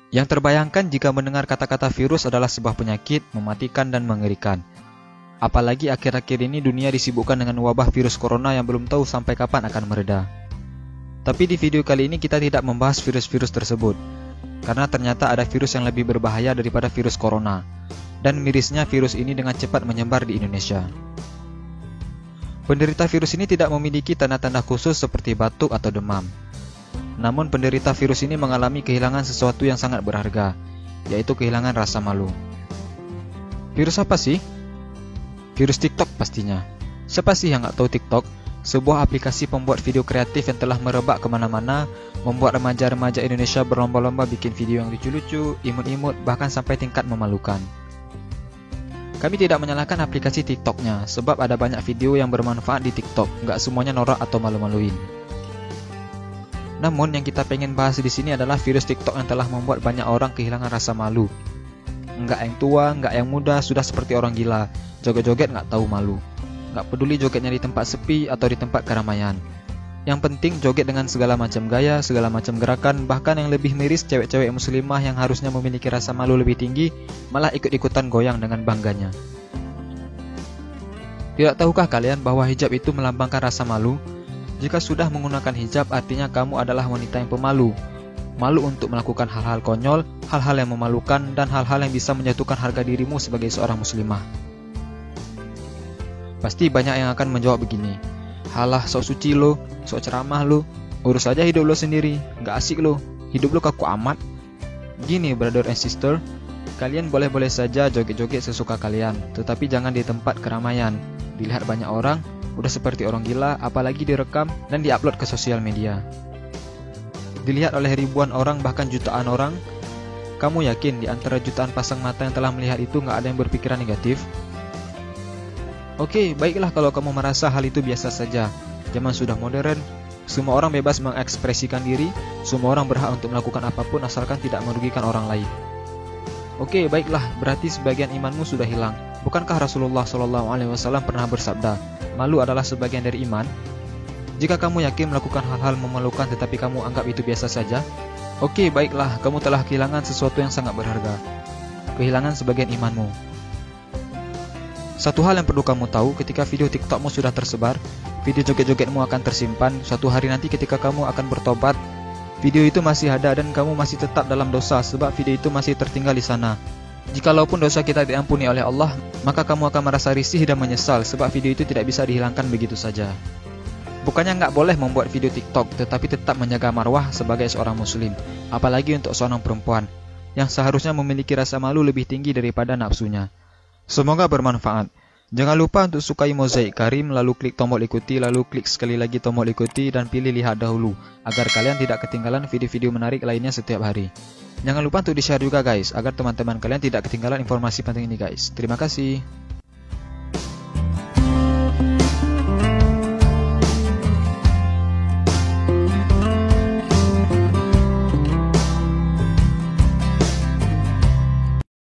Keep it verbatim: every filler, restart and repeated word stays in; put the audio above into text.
Yang terbayangkan jika mendengar kata-kata virus adalah sebuah penyakit, mematikan dan mengerikan. Apalagi akhir-akhir ini dunia disibukkan dengan wabah virus corona yang belum tahu sampai kapan akan mereda. Tapi di video kali ini kita tidak membahas virus-virus tersebut, karena ternyata ada virus yang lebih berbahaya daripada virus corona. Dan mirisnya virus ini dengan cepat menyebar di Indonesia. Penderita virus ini tidak memiliki tanda-tanda khusus seperti batuk atau demam. Namun penderita virus ini mengalami kehilangan sesuatu yang sangat berharga, yaitu kehilangan rasa malu. Virus apa sih? Virus TikTok pastinya. Siapa sih yang nggak tahu TikTok? Sebuah aplikasi pembuat video kreatif yang telah merebak kemana-mana, membuat remaja-remaja Indonesia berlomba-lomba bikin video yang lucu-lucu, imut-imut, bahkan sampai tingkat memalukan. Kami tidak menyalahkan aplikasi TikToknya, sebab ada banyak video yang bermanfaat di TikTok, nggak semuanya norak atau malu-maluin. Namun yang kita pengen bahas di sini adalah virus TikTok yang telah membuat banyak orang kehilangan rasa malu. Nggak yang tua, nggak yang muda, sudah seperti orang gila, joget-joget nggak tahu malu. Nggak peduli jogetnya di tempat sepi atau di tempat keramaian. Yang penting joget dengan segala macam gaya, segala macam gerakan, bahkan yang lebih miris cewek-cewek muslimah yang harusnya memiliki rasa malu lebih tinggi, malah ikut-ikutan goyang dengan bangganya. Tidak tahukah kalian bahwa hijab itu melambangkan rasa malu? Jika sudah menggunakan hijab artinya kamu adalah wanita yang pemalu. Malu untuk melakukan hal-hal konyol, hal-hal yang memalukan, dan hal-hal yang bisa menjatuhkan harga dirimu sebagai seorang muslimah. Pasti banyak yang akan menjawab begini, halah sok suci lo, sok ceramah lo, urus aja hidup lo sendiri, gak asik lo, hidup lo kaku amat. Gini brother and sister, kalian boleh-boleh saja joget-joget sesuka kalian, tetapi jangan di tempat keramaian. Dilihat banyak orang, udah seperti orang gila, apalagi direkam dan diupload ke sosial media. Dilihat oleh ribuan orang bahkan jutaan orang, kamu yakin di antara jutaan pasang mata yang telah melihat itu gak ada yang berpikiran negatif? Oke, baiklah kalau kamu merasa hal itu biasa saja. Zaman sudah modern, semua orang bebas mengekspresikan diri, semua orang berhak untuk melakukan apapun asalkan tidak merugikan orang lain. Oke, baiklah, berarti sebagian imanmu sudah hilang. Bukankah Rasulullah shallallahu alaihi wasallam pernah bersabda, malu adalah sebagian dari iman? Jika kamu yakin melakukan hal-hal memalukan tetapi kamu anggap itu biasa saja, oke, baiklah, kamu telah kehilangan sesuatu yang sangat berharga. Kehilangan sebagian imanmu. Satu hal yang perlu kamu tahu, ketika video TikTokmu sudah tersebar, video joget-jogetmu akan tersimpan. Suatu hari nanti ketika kamu akan bertobat, video itu masih ada dan kamu masih tetap dalam dosa sebab video itu masih tertinggal di sana. Jikalaupun dosa kita diampuni oleh Allah, maka kamu akan merasa risih dan menyesal sebab video itu tidak bisa dihilangkan begitu saja. Bukannya nggak boleh membuat video TikTok, tetapi tetap menjaga marwah sebagai seorang muslim, apalagi untuk seorang perempuan yang seharusnya memiliki rasa malu lebih tinggi daripada nafsunya. Semoga bermanfaat. Jangan lupa untuk sukai Mozaik Karim, lalu klik tombol ikuti, lalu klik sekali lagi tombol ikuti dan pilih lihat dahulu agar kalian tidak ketinggalan video-video menarik lainnya setiap hari. Jangan lupa untuk di-share juga guys, agar teman-teman kalian tidak ketinggalan informasi penting ini guys. Terima kasih.